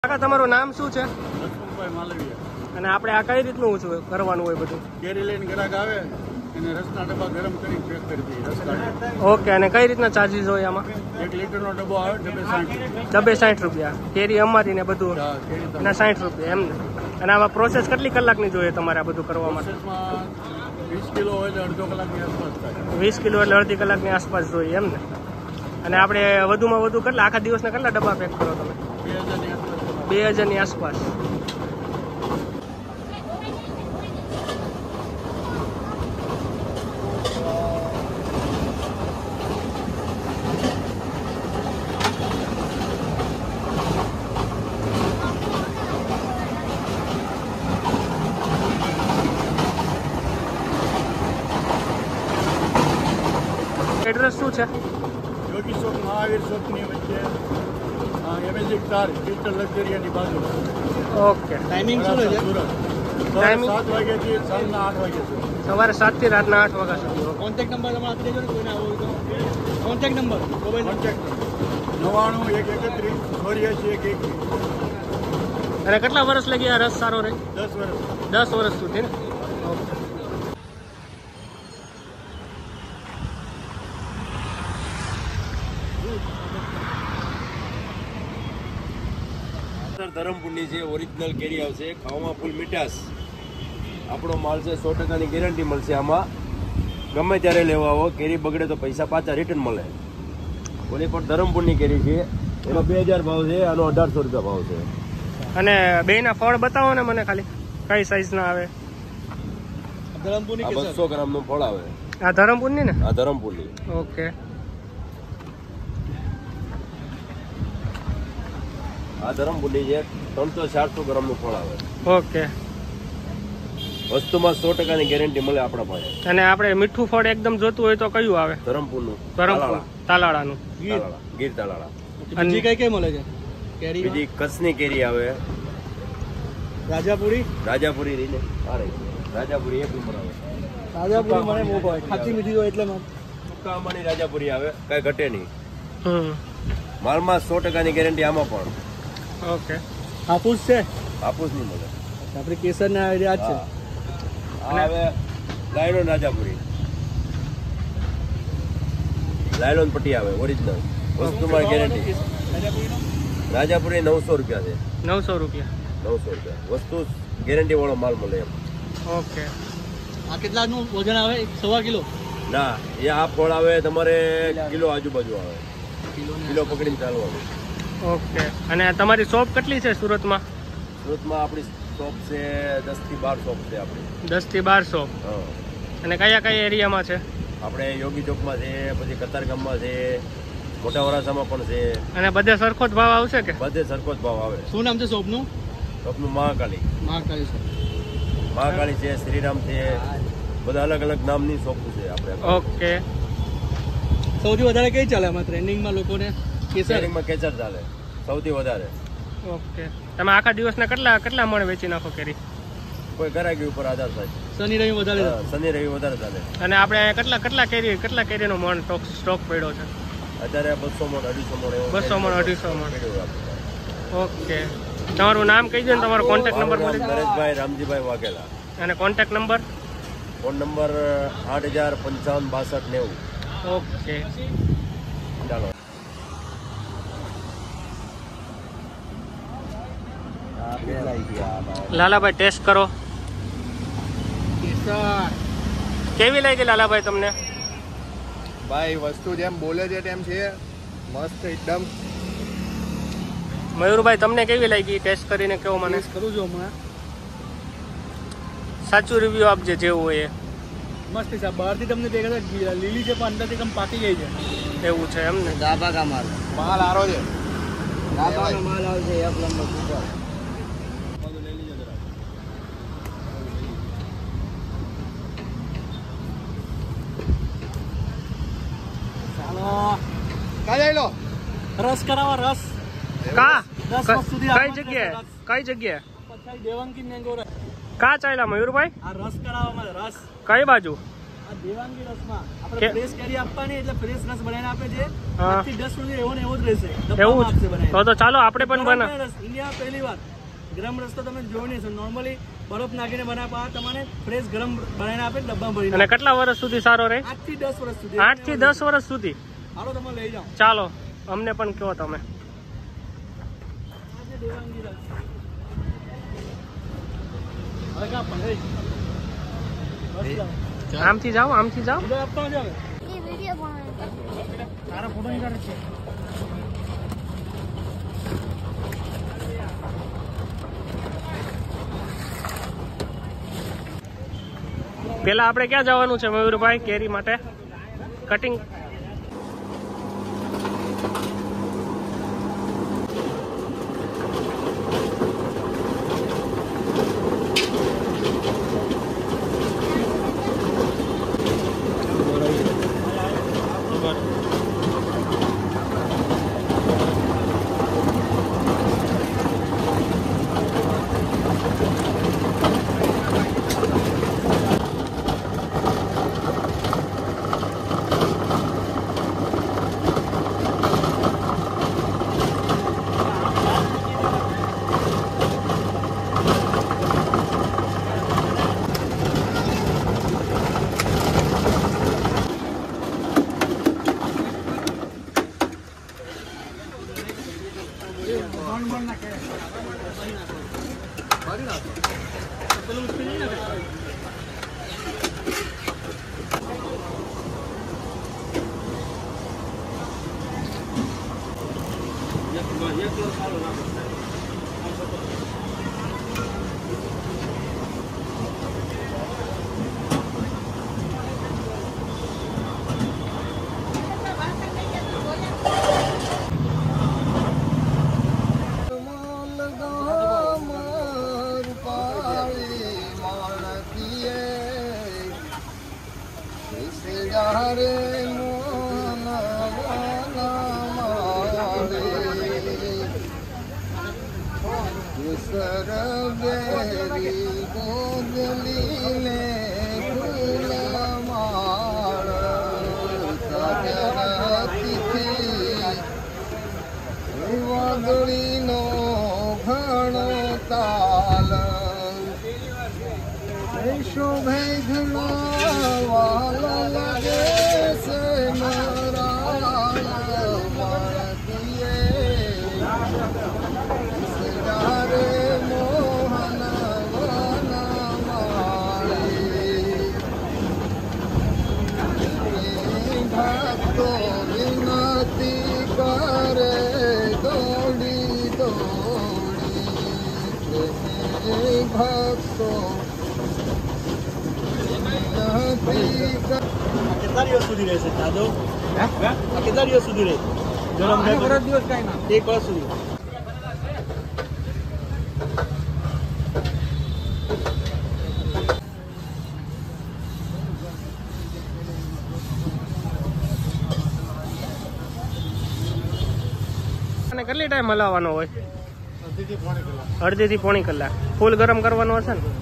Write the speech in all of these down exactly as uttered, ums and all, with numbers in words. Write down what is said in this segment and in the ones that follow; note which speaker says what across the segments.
Speaker 1: કાકા તમારું નામ શું છે?
Speaker 2: લક્ષ્મણભાઈ માલવીયા.
Speaker 1: અને આપણે આ કઈ રીતનું છે કરવાનું હોય બધું?
Speaker 2: કેરી લઈને ગ્રાહક આવે એને રસના ડબ્બા ગરમ કરી પેક કરી દઈએ. રસના
Speaker 1: ઓકે. અને કઈ રીતના ચાર્જીસ હોય આમાં?
Speaker 2: એક લીટરનો ડબ્બો આવે ડબ્બે સાઠ
Speaker 1: ડબ્બે સાઠ રૂપિયા. કેરી અમારી ને બધું એના સાઠ રૂપિયા એમ ને. અને આમાં પ્રોસેસ કેટલી કલાકની જોઈએ તમારે આ બધું કરવા માટે?
Speaker 2: વીસ કિલો હોય તો અડધો કલાકની આસપાસ થાય.
Speaker 1: વીસ કિલો એટલે અડધી કલાકની આસપાસ જોઈએ એમ ને. અને આપણે વધુમાં વધુ કેટલા આખા દિવસના કેટલા ડબ્બા પેક કરો તમે?
Speaker 2: બે હજારની આસપાસ.
Speaker 1: બે હજારની આસપાસ. એડ્રેસ શું છે?
Speaker 2: યોગી ચોક મહાવીર ચોકની વચ્ચે એમેઝિક કાર ક્રિસ્ટલ લક્ઝરિયાની બાજુ.
Speaker 1: ઓકે. ટાઈમિંગ શું છે?
Speaker 2: સુરત.
Speaker 1: ટાઈમિંગ
Speaker 2: સાત વાગ્યાથી સાંજના આઠ વાગ્યા સુધી.
Speaker 1: સવારે સાત થી રાતના આઠ વાગ્યા સુધી.
Speaker 3: કોન્ટેક્ટ નંબર તમારે આપી દેજો ને કોઈને આવો હોય તો. કોન્ટેક્ટ નંબર મોબાઈલ
Speaker 2: કોન્ટેક્ટ નવ્વાણું એક એકત્રીસ ચોર્યાસી એક એક.
Speaker 1: અને કેટલા વર્ષ લગી આ રસ સારો રહે?
Speaker 2: દસ વર્ષ.
Speaker 1: દસ વર્ષ સુધી ને? ઓકે.
Speaker 4: ધરમપુરની છે, ઓરિજિનલ કેરી આવશે, ખાવામાં ફૂલ મીઠાશ. આપણો માલ છે, સો ટકાની ગેરંટી મળશે. આમાં ગમે ત્યારે લેવા આવો, કેરી બગડે તો પૈસા પાછા રિટર્ન મળે. ઓલી પણ ધરમપુરની કેરી છે, એનો બે હજાર ભાવ છે, આનો અઢારસો રૂપિયા ભાવ છે.
Speaker 1: અને બે ના ફળ બતાવો ને મને ખાલી, કઈ સાઈઝ ના આવે?
Speaker 3: ધરમપુરની
Speaker 4: આ બસો ગ્રામ નું ફળ આવે.
Speaker 1: આ ધરમપુરની ને?
Speaker 4: આ ધરમપુરની.
Speaker 1: ઓકે.
Speaker 4: આ ધરમપુરની છે, ત્રણસો ચારસો ગ્રામ નું ફળ આવે.
Speaker 1: ઓકે.
Speaker 4: વસ્તુમાં સો ટકાની ગેરંટી મળે આપણા પાસે.
Speaker 1: અને આપણે મીઠું ફળ એકદમ જોતું હોય તો કયું આવે?
Speaker 4: ધરમપુરનું.
Speaker 1: ધરમપુર તાલાળાનું.
Speaker 4: તાલાળા, ગીર તાલાળા.
Speaker 3: બીજી કઈ કઈ મળે છે કેરી?
Speaker 4: બીજી કચ્છની કેરી આવે,
Speaker 3: રાજાપુરી.
Speaker 4: રાજાપુરી રહીને આ રહી રાજાપુરી એક નંબર આવે.
Speaker 3: રાજાપુરી મને બહુ ભાવે, ખાટી મીઠી હોય એટલે મને.
Speaker 4: સુકા આંબાની રાજાપુરી આવે, કઈ ઘટે નહીં.
Speaker 1: હમ.
Speaker 4: માલમાં સો ટકાની ગેરંટી આમાં પણ.
Speaker 1: ઓકે.
Speaker 3: હાફૂસ છે?
Speaker 4: હાફૂસ નહીં મળે.
Speaker 3: આપણે કેસર ના આઈડિયા જ છે.
Speaker 4: આ આવે લાયલોન રાજાપુરી, લાયલોન પટ્ટી આવે ઓરિજિનલ, વસ્તુમાં ગેરંટી. રાજાપુરી નવસો રૂપિયા છે.
Speaker 1: નવસો રૂપિયા.
Speaker 4: નવસો રૂપિયા વસ્તુ ગેરંટી વાળો માલ મળે એમ.
Speaker 1: ઓકે.
Speaker 3: આ કેટલાનું વજન આવે? સવા કિલો?
Speaker 4: ના, એ આ ફળ આવે તમારે કિલો આજુબાજુ આવે, કિલો પકડીને ચાલવાનું.
Speaker 1: ઓકે. અને તમારી શોપ કેટલી છે સુરતમાં?
Speaker 4: સુરતમાં આપણી શોપ છે દસ થી બાર શોપ છે આપણી.
Speaker 1: દસ થી બાર શોપ.
Speaker 4: હા.
Speaker 1: અને કયા કયા એરિયામાં છે?
Speaker 4: આપણે યોગી ચોકમાં છે, પછી કતારગામમાં છે, મોટા વરાસામાં પણ છે.
Speaker 1: અને બધે સરખો જ ભાવ આવશે કે?
Speaker 4: બધે સરખો જ ભાવ આવે.
Speaker 3: શું નામ છે શોપનું?
Speaker 4: શોપનું મહાકાળી.
Speaker 3: મહાકાળી છે.
Speaker 4: મહાકાળી છે, શ્રીરામ છે, બધા અલગ અલગ નામની શોપ છે આપણે.
Speaker 1: ઓકે.
Speaker 3: સૌથી વધારે કઈ ચાલે આમાં ટ્રેન્ડિંગમાં લોકોને?
Speaker 4: કેસરમાં કેસર ચાલે સૌથી વધારે.
Speaker 1: ઓકે. તમે આખા દિવસના કેટલા કેટલા મણ વેચી નાખો કેરી?
Speaker 4: કોઈ ગરાકી ઉપર આધાર થાય.
Speaker 3: શનિ રવિ વધારે?
Speaker 4: શનિ રવિ વધારે ચાલે.
Speaker 1: અને આપણે કેટલા કેટલા કેરી કેટલા કેરીનો મણ સ્ટોક સ્ટોક પડ્યો છે?
Speaker 4: અત્યારે બસો મણ અઢીસો મણ એવો.
Speaker 1: બસો મણ અઢીસો મણ. ઓકે. તમારું નામ કહી દો ને તમારો કોન્ટેક્ટ નંબર મળી જાય?
Speaker 4: નરેશભાઈ રામજીભાઈ વાઘેલા.
Speaker 1: અને કોન્ટેક્ટ નંબર?
Speaker 4: ફોન નંબર આઠ હજાર પંચાવન બાસઠ નેવું.
Speaker 1: ઓકે.
Speaker 4: ચાલો.
Speaker 1: લાલાભાઈ ટેસ્ટ કરો. કેવી લાગી લાલાભાઈ તમને?
Speaker 5: ભાઈ વસ્તુ જેમ બોલે છે તેમ છે, મસ્ત એકદમ.
Speaker 1: મયુરભાઈ તમને કેવી લાગી ટેસ્ટ કરીને કેવો? મને
Speaker 3: કરું છું હમણાં.
Speaker 1: સાચું રિવ્યુ આપજે જેવું હોય એ.
Speaker 3: મસ્ત છે. બહારથી તમને દેખાતા લીલી છે પણ અંદરથી એકદમ પાકી ગઈ છે.
Speaker 1: એવું છે એમ ને?
Speaker 5: ગાભા કા માલ માલ આરો છે. ગાભાનો માલ આવશે એક નંબર સુપર.
Speaker 3: ચાલો રસ કરાવો. રસ
Speaker 1: કા
Speaker 3: દસ વર્ષ સુધી
Speaker 1: કઈ જગ્યાએ કઈ જગ્યાએ?
Speaker 3: પછી દેવાંગી મેંગો
Speaker 1: કા ચાલ્યા મયુરભાઈ?
Speaker 3: આ રસ કરાવવામાં રસ
Speaker 1: કઈ બાજુ?
Speaker 3: આ દેવાંગી રસમાં આપણે
Speaker 1: કે-
Speaker 3: ફ્રેશ કેરી આપવાની એટલે ફ્રેશ રસ બનાવીને આપે છે.
Speaker 1: હા.
Speaker 3: આજથી દસ સુધી એવો ને એવો જ રહેશે.
Speaker 1: એવું
Speaker 3: ડબ્બામાં આપશે
Speaker 1: જ
Speaker 3: બનાવીને.
Speaker 1: તો તો ચાલો આપણે પણ
Speaker 3: ગરમ
Speaker 1: બના
Speaker 3: રસ ઇન્ડિયા પહેલી વાર ગરમ રસ તો તમે જોઈ નહીં છો. નોર્મલી બરફ નાખીને બનાવવા આ તમને ફ્રેશ ગરમ બનાવીને આપે ડબ્બા ભરીને.
Speaker 1: અને કેટલા વર્ષ સુધી સારો રહે?
Speaker 3: આઠ થી દસ વર્ષ સુધી.
Speaker 1: આઠ થી દસ વર્ષ સુધી.
Speaker 3: હાલો તમે લઈ જાઓ.
Speaker 1: ચાલો અમને પણ કહો તમે.
Speaker 3: આ છે દેવાંગી રસ. હવે કાં પણ, એ. બસ જાઓ.
Speaker 1: આમથી જાઓ આમથી જાઓ.
Speaker 3: અંદર આપતા જ હવે.
Speaker 6: ये वीडियो बनाने
Speaker 3: તારા ફોટો નીકાળે છે.
Speaker 1: પેલા આપણે ક્યાં જવાનું છે મયુરભાઈ કેરી માટે કટિંગ?
Speaker 5: વાદળીનો ઘણો તાલ શોભે ઘણા વાલ લાગે છે મારા માણતીએ સિંગારે મોહન વન માળી ભક્તો વિનતી કરે દોડી દોડી ભક્તો
Speaker 3: કેટલા દિવસ સુધી રહેશે દાદો? આ કેટલા દિવસ સુધી રહે? ગરમ વર્ષ દિવસ કાંઈ ના, એક વર્ષ સુધી.
Speaker 1: અને કેટલી ટાઈમ હલાવવાનો હોય? અડધી થી પોણી કલાક. ફૂલ ગરમ કરવાનો હશે ને?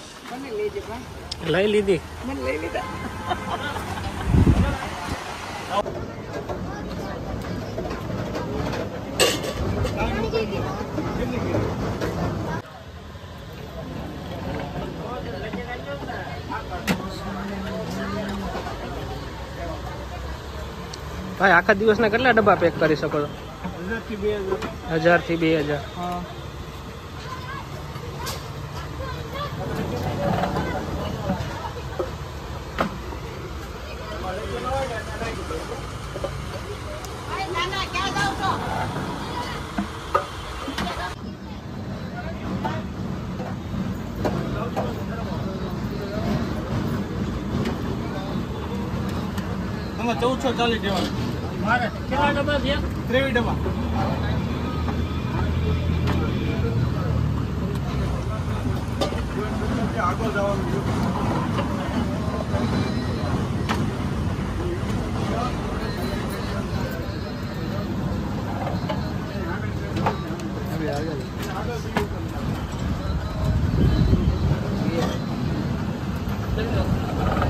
Speaker 1: લઈ લીધી. ભાઈ આખા દિવસના કેટલા ડબ્બા પેક કરી શકો છો?
Speaker 3: હજારથી બે હજાર.
Speaker 1: હજાર થી બે હજાર.
Speaker 3: હા. આમાં ચૌદસો ચાલીસ દેવાનું.
Speaker 1: મારે કેટલા ડબ્બા થયા?
Speaker 3: ત્રેવીસ ડબ્બા.
Speaker 2: આગળ જવાનું
Speaker 1: આગળ